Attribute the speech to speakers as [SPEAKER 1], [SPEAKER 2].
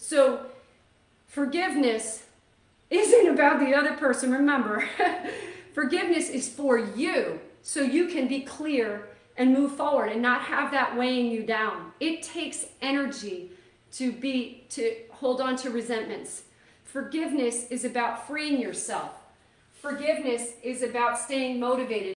[SPEAKER 1] So forgiveness isn't about the other person. Remember, forgiveness is for you, so you can be clear and move forward and not have that weighing you down. It takes energy to hold on to resentments. Forgiveness is about freeing yourself. Forgiveness is about staying motivated.